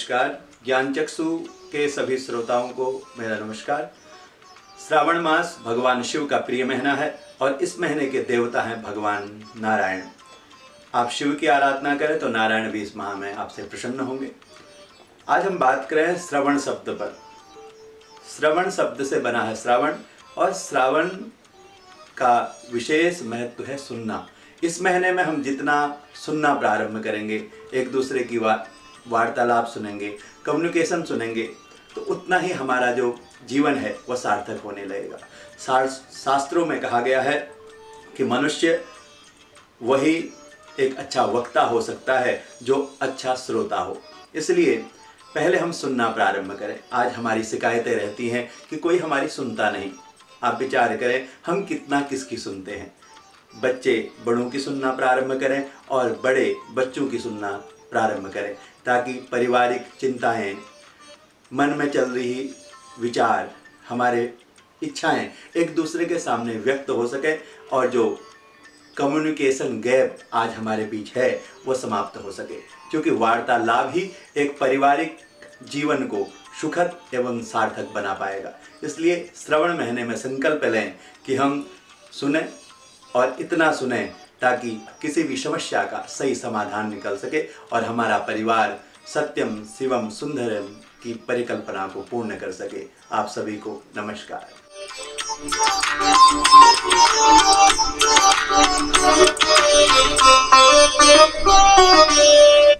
नमस्कार। ज्ञान चक्षु के सभी श्रोताओं को मेरा नमस्कार। श्रावण मास भगवान शिव का प्रिय महीना है और इस महीने के देवता हैं भगवान नारायण। आप शिव की आराधना करें तो नारायण भी इस माह में आपसे प्रसन्न होंगे। आज हम बात करें श्रवण शब्द पर। श्रवण शब्द से बना है श्रावण और श्रावण का विशेष महत्व है सुनना। इस महीने में हम जितना सुनना प्रारंभ करेंगे, एक दूसरे की वार्तालाप सुनेंगे, कम्युनिकेशन सुनेंगे, तो उतना ही हमारा जो जीवन है वह सार्थक होने लगेगा। शास्त्रों में कहा गया है कि मनुष्य वही एक अच्छा वक्ता हो सकता है जो अच्छा श्रोता हो। इसलिए पहले हम सुनना प्रारंभ करें। आज हमारी शिकायतें रहती हैं कि कोई हमारी सुनता नहीं। आप विचार करें, हम कितना किसकी सुनते हैं। बच्चे बड़ों की सुनना प्रारंभ करें और बड़े बच्चों की सुनना प्रारंभ करें, ताकि पारिवारिक चिंताएं, मन में चल रही विचार, हमारे इच्छाएं एक दूसरे के सामने व्यक्त हो सके और जो कम्युनिकेशन गैप आज हमारे बीच है वो समाप्त हो सके। क्योंकि वार्तालाप ही एक पारिवारिक जीवन को सुखद एवं सार्थक बना पाएगा। इसलिए श्रवण महीने में संकल्प लें कि हम सुने और इतना सुने ताकि किसी भी समस्या का सही समाधान निकल सके और हमारा परिवार सत्यम शिवम सुंदरम की परिकल्पना को पूर्ण कर सके। आप सभी को नमस्कार।